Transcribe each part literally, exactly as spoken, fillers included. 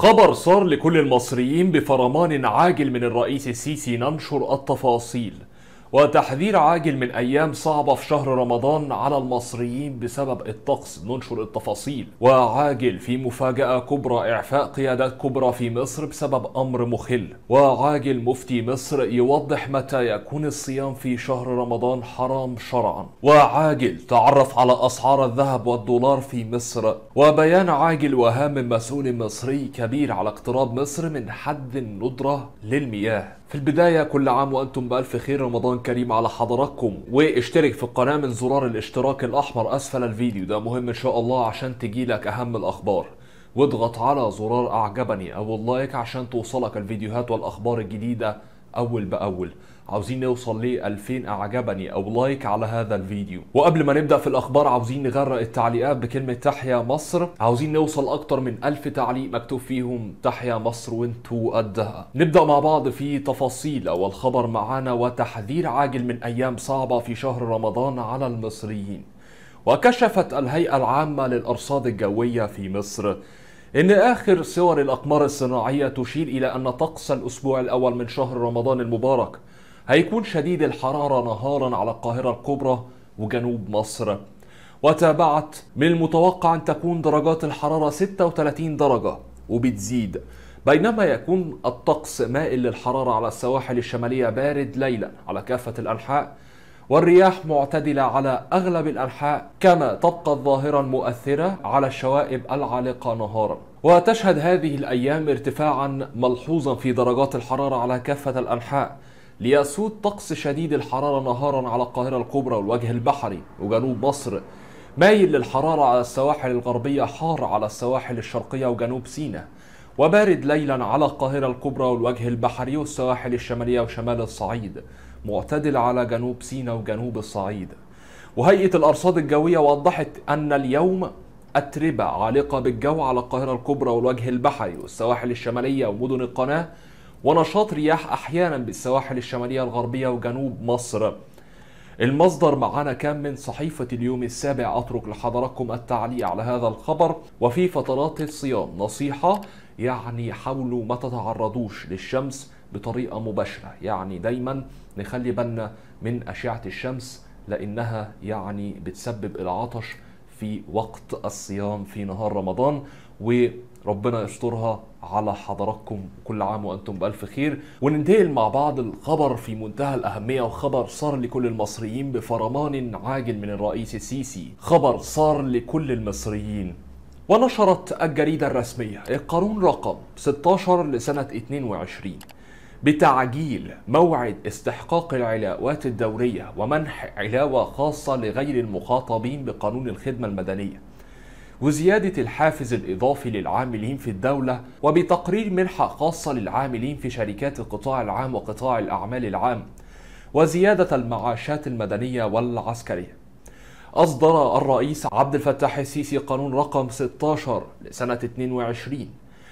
خبر صار لكل المصريين بفرمان عاجل من الرئيس السيسي. ننشر التفاصيل وتحذير عاجل من أيام صعبة في شهر رمضان على المصريين بسبب الطقس. ننشر التفاصيل وعاجل في مفاجأة كبرى: إعفاء قيادات كبرى في مصر بسبب أمر مخل. وعاجل مفتي مصر يوضح متى يكون الصيام في شهر رمضان حرام شرعا. وعاجل تعرف على أسعار الذهب والدولار في مصر. وبيان عاجل وهام من مسؤول مصري كبير على اقتراب مصر من حد الندرة للمياه. في البداية كل عام وأنتم بألف خير، رمضان كريم على حضراتكم. واشترك في القناة من زرار الاشتراك الأحمر أسفل الفيديو، ده مهم إن شاء الله عشان تجيلك أهم الأخبار. واضغط على زرار أعجبني أو اللايك عشان توصلك الفيديوهات والأخبار الجديدة أول بأول. عاوزين نوصل ل ألفين أعجبني أو لايك على هذا الفيديو. وقبل ما نبدأ في الأخبار عاوزين نغرق التعليقات بكلمة تحيا مصر. عاوزين نوصل أكتر من ألف تعليق مكتوب فيهم تحيا مصر وانتوا قدها. نبدأ مع بعض في تفاصيل. أول خبر معانا وتحذير عاجل من أيام صعبة في شهر رمضان على المصريين. وكشفت الهيئة العامة للأرصاد الجوية في مصر إن آخر صور الأقمار الصناعية تشير إلى أن طقس الأسبوع الأول من شهر رمضان المبارك هيكون شديد الحرارة نهارا على القاهرة الكبرى وجنوب مصر. وتابعت من المتوقع أن تكون درجات الحرارة ستة وثلاثين درجة وبتزيد، بينما يكون الطقس مائل للحرارة على السواحل الشمالية، بارد ليلا على كافة الأنحاء، والرياح معتدلة على أغلب الأنحاء، كما تبقى الظاهرة المؤثرة على الشوائب العالقة نهارا. وتشهد هذه الأيام ارتفاعا ملحوظا في درجات الحرارة على كافة الأنحاء، ليسود طقس شديد الحرارة نهارا على القاهرة الكبرى والوجه البحري وجنوب مصر، مايل للحرارة على السواحل الغربية، حار على السواحل الشرقية وجنوب سيناء، وبارد ليلا على القاهرة الكبرى والوجه البحري والسواحل الشمالية وشمال الصعيد، معتدل على جنوب سيناء وجنوب الصعيد. وهيئة الأرصاد الجوية وضحت أن اليوم أتربة عالقة بالجو على القاهرة الكبرى والوجه البحري والسواحل الشمالية ومدن القناة، ونشاط رياح أحيانا بالسواحل الشمالية الغربية وجنوب مصر. المصدر معنا كان من صحيفة اليوم السابع. أترك لحضراتكم التعليق على هذا الخبر. وفي فترات الصيام نصيحة، يعني حاولوا ما تتعرضوش للشمس بطريقة مباشرة، يعني دايما نخلي بالنا من أشعة الشمس لأنها يعني بتسبب العطش في وقت الصيام في نهار رمضان، وربنا يسترها على حضراتكم. كل عام وأنتم بألف خير. وننتقل مع بعض الخبر في منتهى الأهمية، وخبر صار لكل المصريين بفرمان عاجل من الرئيس السيسي. خبر صار لكل المصريين. ونشرت الجريدة الرسمية القانون رقم ستة عشر لسنة اثنين وعشرين بتعجيل موعد استحقاق العلاوات الدورية ومنح علاوة خاصة لغير المخاطبين بقانون الخدمة المدنية، وزيادة الحافز الإضافي للعاملين في الدولة، وبتقرير منحة خاصة للعاملين في شركات القطاع العام وقطاع الأعمال العام، وزيادة المعاشات المدنية والعسكرية. أصدر الرئيس عبد الفتاح السيسي قانون رقم ستة عشر لسنة اثنين وعشرين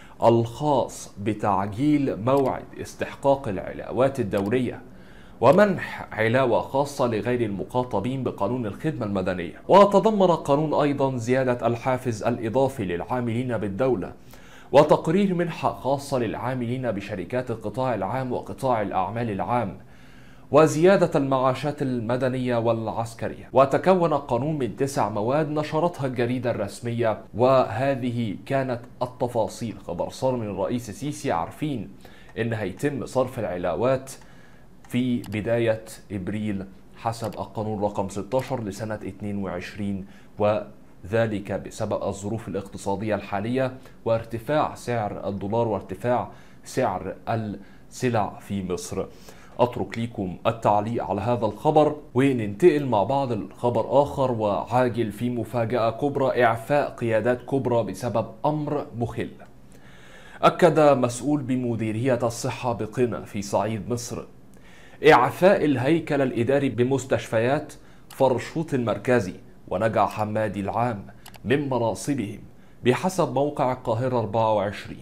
الخاص بتعجيل موعد استحقاق العلاوات الدورية ومنح علاوة خاصة لغير المخاطبين بقانون الخدمة المدنية. وتضمن القانون أيضا زيادة الحافز الإضافي للعاملين بالدولة، وتقرير منحة خاصة للعاملين بشركات القطاع العام وقطاع الأعمال العام، وزيادة المعاشات المدنية والعسكرية. وتكون القانون من تسع مواد نشرتها الجريدة الرسمية، وهذه كانت التفاصيل. خبر صار من الرئيس السيسي، عارفين إن هيتم صرف العلاوات في بداية إبريل حسب القانون رقم ستة عشر لسنة اثنين وعشرين، وذلك بسبب الظروف الاقتصادية الحالية وارتفاع سعر الدولار وارتفاع سعر السلع في مصر. أترك لكم التعليق على هذا الخبر وننتقل مع بعض الخبر آخر. وعاجل في مفاجأة كبرى: إعفاء قيادات كبرى بسبب أمر مخل. أكد مسؤول بمديرية الصحة بقنا في صعيد مصر إعفاء الهيكل الإداري بمستشفيات فرشوط المركزي ونجع حمادي العام من مناصبهم بحسب موقع القاهرة أربعة وعشرين.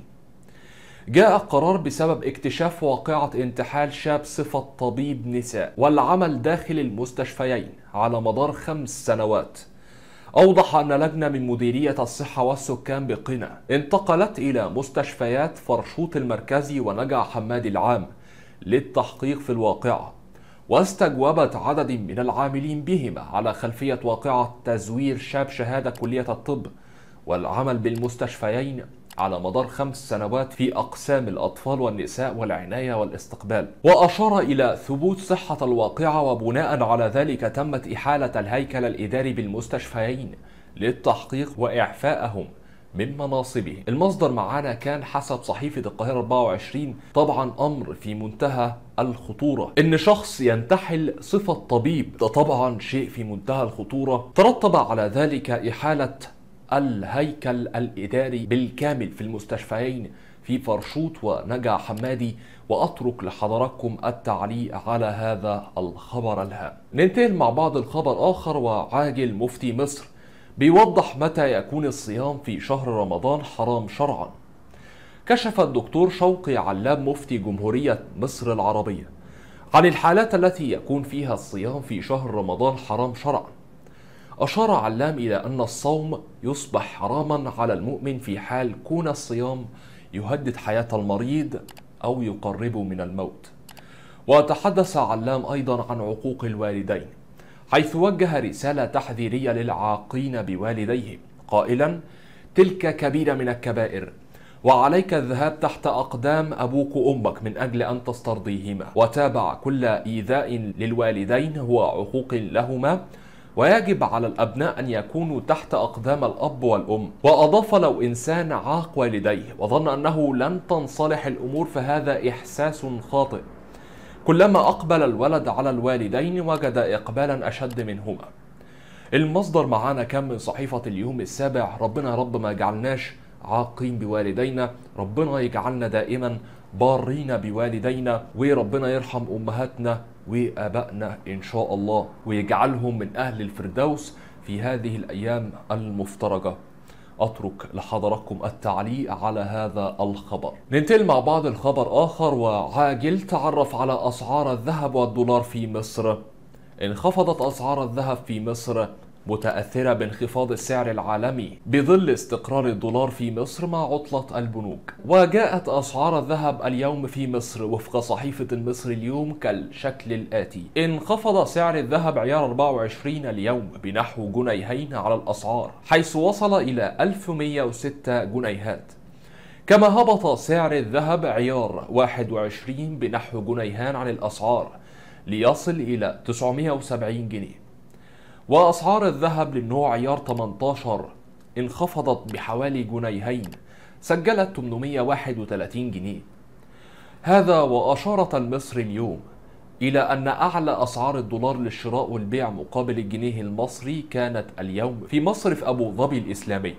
جاء القرار بسبب اكتشاف واقعة انتحال شاب صفة طبيب نساء والعمل داخل المستشفيين على مدار خمس سنوات، أوضح أن لجنة من مديرية الصحة والسكان بقنا انتقلت إلى مستشفيات فرشوط المركزي ونجع حمادي العام للتحقيق في الواقعة، واستجوبت عدد من العاملين بهما على خلفية واقعة تزوير شاب شهادة كلية الطب والعمل بالمستشفيين على مدار خمس سنوات في أقسام الأطفال والنساء والعناية والاستقبال. وأشار إلى ثبوت صحة الواقعة، وبناء على ذلك تمت إحالة الهيكل الإداري بالمستشفيين للتحقيق وإعفائهم من مناصبهم. المصدر معانا كان حسب صحيفة القاهرة أربعة وعشرين. طبعا أمر في منتهى الخطورة، إن شخص ينتحل صفة طبيب، ده طبعا شيء في منتهى الخطورة. ترتب على ذلك إحالة الهيكل الإداري بالكامل في المستشفيين في فرشوط ونجع حمادي. وأترك لحضراتكم التعليق على هذا الخبر الهام. ننتقل مع بعض الخبر آخر، وعاجل مفتي مصر بيوضح متى يكون الصيام في شهر رمضان حرام شرعا. كشف الدكتور شوقي علام مفتي جمهورية مصر العربية عن الحالات التي يكون فيها الصيام في شهر رمضان حرام شرعا. أشار علام إلى أن الصوم يصبح حراما على المؤمن في حال كون الصيام يهدد حياة المريض أو يقربه من الموت. وتحدث علام أيضا عن عقوق الوالدين، حيث وجه رسالة تحذيرية للعاقين بوالديهم قائلا: تلك كبيرة من الكبائر، وعليك الذهاب تحت أقدام أبوك وأمك من أجل أن تسترضيهما. وتابع: كل إيذاء للوالدين هو عقوق لهما، ويجب على الأبناء أن يكونوا تحت أقدام الأب والأم. وأضاف: لو إنسان عاق والديه وظن أنه لن تنصلح الأمور فهذا إحساس خاطئ. كلما أقبل الولد على الوالدين وجد إقبالا أشد منهما. المصدر معانا كان من صحيفة اليوم السابع. ربنا يا رب ما يجعلناش عاقين بوالدينا، ربنا يجعلنا دائما بارين بوالدينا، وربنا يرحم أمهاتنا وآبائنا إن شاء الله، ويجعلهم من أهل الفردوس في هذه الأيام المفترجة. أترك لحضراتكم التعليق على هذا الخبر. ننتقل مع بعض الخبر آخر، وعاجل تعرف على أسعار الذهب والدولار في مصر. انخفضت أسعار الذهب في مصر متأثرة بانخفاض السعر العالمي بظل استقرار الدولار في مصر مع عطلة البنوك. وجاءت أسعار الذهب اليوم في مصر وفق صحيفة المصري اليوم كالشكل الآتي: انخفض سعر الذهب عيار أربعة وعشرين اليوم بنحو جنيهين على الأسعار، حيث وصل إلى ألف ومئة وستة جنيهات. كما هبط سعر الذهب عيار واحد وعشرين بنحو جنيهان عن الأسعار ليصل إلى تسعمئة وسبعين جنيه. وأسعار الذهب للنوع عيار ثمانية عشر انخفضت بحوالي جنيهين، سجلت ثمانمئة وواحد وثلاثين جنيه. هذا وأشارت المصري اليوم إلى أن أعلى أسعار الدولار للشراء والبيع مقابل الجنيه المصري كانت اليوم في مصرف أبو ظبي الإسلامي.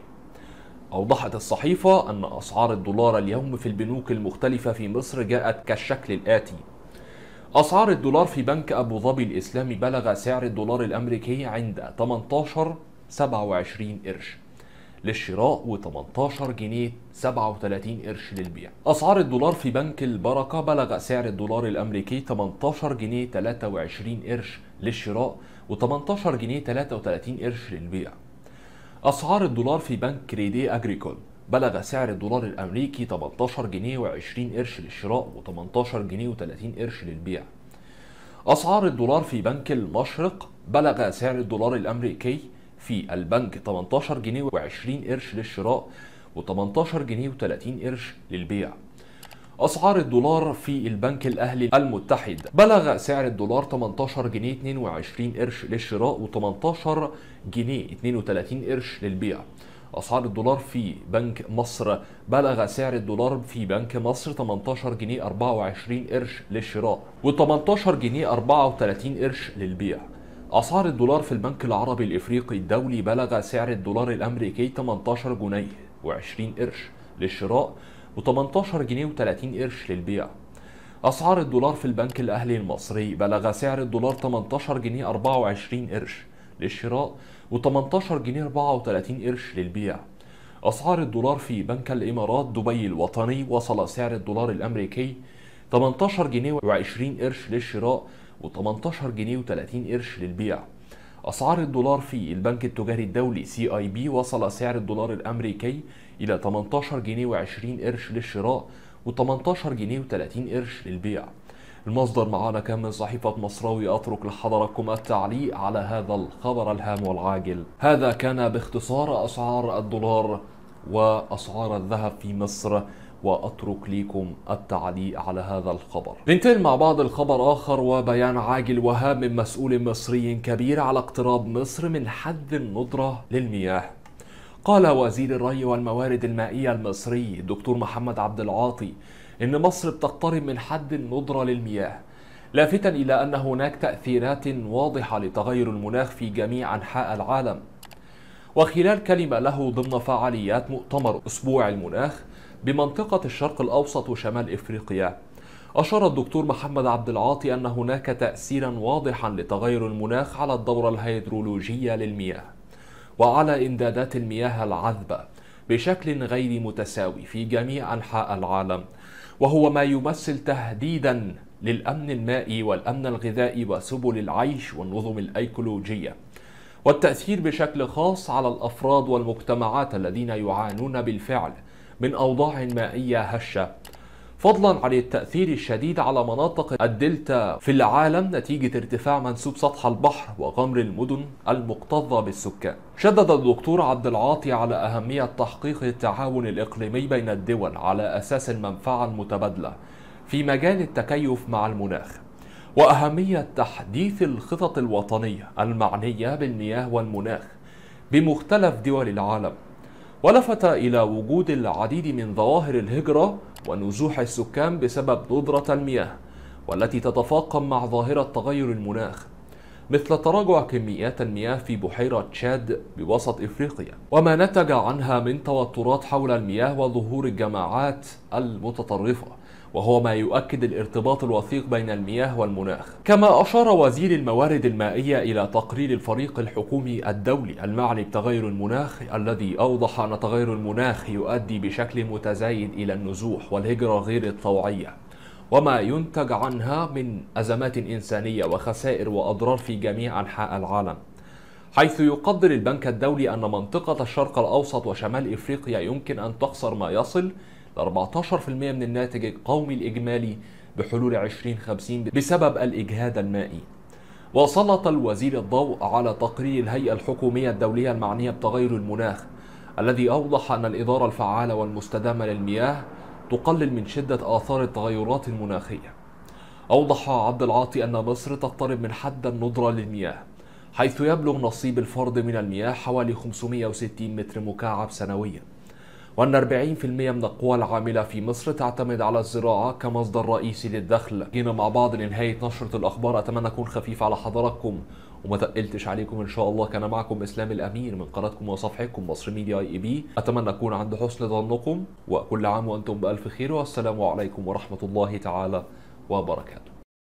أوضحت الصحيفة أن أسعار الدولار اليوم في البنوك المختلفة في مصر جاءت كالشكل الآتي: أسعار الدولار في بنك أبو ظبي الإسلامي بلغ سعر الدولار الأمريكي عند ثمانية عشر سبعة وعشرين قرش للشراء و18 جنيه سبعة وثلاثين قرش للبيع. أسعار الدولار في بنك البركة بلغ سعر الدولار الأمريكي ثمانية عشر جنيه ثلاثة وعشرين قرش للشراء و18 جنيه ثلاثة وثلاثين قرش للبيع. أسعار الدولار في بنك كريدي أجريكول بلغ سعر الدولار الأمريكي ثمانية عشر جنيه وعشرين قرش للشراء و18 جنيه وثلاثين قرش للبيع. أسعار الدولار في بنك المشرق بلغ سعر الدولار الأمريكي في البنك ثمانية عشر جنيه وعشرين قرش للشراء و18 جنيه وثلاثين قرش للبيع. أسعار الدولار في البنك الأهلي المتحد بلغ سعر الدولار ثمانية عشر جنيه اثنين وعشرين قرش للشراء و18 جنيه اثنين وثلاثين قرش للبيع. أسعار الدولار في بنك مصر بلغ سعر الدولار في بنك مصر ثمانية عشر جنيه أربعة وعشرين قرش للشراء و18 جنيه أربعة وثلاثين قرش للبيع. أسعار الدولار في البنك العربي الإفريقي الدولي بلغ سعر الدولار الأمريكي ثمانية عشر جنيه وعشرين قرش للشراء و18 جنيه وثلاثين قرش للبيع. أسعار الدولار في البنك الأهلي المصري بلغ سعر الدولار ثمانية عشر جنيه أربعة وعشرين قرش للشراء و18 جنيه أربعة وثلاثين قرش للبيع. أسعار الدولار في بنك الإمارات دبي الوطني وصل سعر الدولار الأمريكي ثمانية عشر جنيه وعشرين قرش للشراء و18 جنيه وثلاثين قرش للبيع. أسعار الدولار في البنك التجاري الدولي سي آي بي وصل سعر الدولار الأمريكي إلى ثمانية عشر جنيه وعشرين قرش للشراء و18 جنيه و30 قرش للبيع. المصدر معانا كان من صحيفة مصراوي. أترك لحضراتكم التعليق على هذا الخبر الهام والعاجل. هذا كان باختصار أسعار الدولار وأسعار الذهب في مصر، وأترك لكم التعليق على هذا الخبر. ننتقل مع بعض الخبر آخر وبيان عاجل وهام من مسؤول مصري كبير على اقتراب مصر من حد الندرة للمياه. قال وزير الري والموارد المائية المصري الدكتور محمد عبد العاطي إن مصر بتقترب من حد الندرة للمياه، لافتا إلى أن هناك تأثيرات واضحة لتغير المناخ في جميع أنحاء العالم. وخلال كلمة له ضمن فعاليات مؤتمر أسبوع المناخ بمنطقة الشرق الأوسط وشمال إفريقيا، أشار الدكتور محمد عبد العاطي أن هناك تأثيرا واضحا لتغير المناخ على الدورة الهيدرولوجية للمياه وعلى إمدادات المياه العذبة بشكل غير متساوي في جميع أنحاء العالم، وهو ما يمثل تهديدا للأمن المائي والأمن الغذائي وسبل العيش والنظم الأيكولوجية، والتأثير بشكل خاص على الأفراد والمجتمعات الذين يعانون بالفعل من أوضاع مائية هشة، فضلا عن التأثير الشديد على مناطق الدلتا في العالم نتيجة ارتفاع منسوب سطح البحر وغمر المدن المكتظة بالسكان. شدد الدكتور عبد العاطي على أهمية تحقيق التعاون الإقليمي بين الدول على أساس المنفعة المتبادلة في مجال التكيف مع المناخ، وأهمية تحديث الخطط الوطنية المعنية بالمياه والمناخ بمختلف دول العالم، ولفت إلى وجود العديد من ظواهر الهجرة ونزوح السكان بسبب ندرة المياه والتي تتفاقم مع ظاهرة تغير المناخ، مثل تراجع كميات المياه في بحيرة تشاد بوسط إفريقيا وما نتج عنها من توترات حول المياه وظهور الجماعات المتطرفة، وهو ما يؤكد الارتباط الوثيق بين المياه والمناخ. كما أشار وزير الموارد المائية إلى تقرير الفريق الحكومي الدولي المعني بتغير المناخ الذي أوضح أن تغير المناخ يؤدي بشكل متزايد إلى النزوح والهجرة غير الطوعية وما ينتج عنها من أزمات إنسانية وخسائر وأضرار في جميع أنحاء العالم، حيث يقدر البنك الدولي أن منطقة الشرق الأوسط وشمال إفريقيا يمكن أن تخسر ما يصل ل أربعة عشر بالمئة من الناتج القومي الإجمالي بحلول ألفين وخمسين بسبب الإجهاد المائي. وسلط الوزير الضوء على تقرير الهيئة الحكومية الدولية المعنية بتغير المناخ الذي أوضح أن الإدارة الفعالة والمستدامة للمياه تقلل من شدة آثار التغيرات المناخية. أوضح عبد العاطي أن مصر تقترب من حد الندرة للمياه، حيث يبلغ نصيب الفرد من المياه حوالي خمسمئة وستين متر مكعب سنويا، وأن أربعين بالمئة من القوى العاملة في مصر تعتمد على الزراعة كمصدر رئيسي للدخل. جينا مع بعض لنهاية نشرة الأخبار، أتمنى أكون خفيف على حضراتكم وما تقلتش عليكم إن شاء الله. كان معكم إسلام الأمير من قناتكم وصفحتكم مصر ميديا اي بي. أتمنى أكون عند حسن ظنكم، وكل عام وأنتم بألف خير، والسلام عليكم ورحمة الله تعالى وبركاته.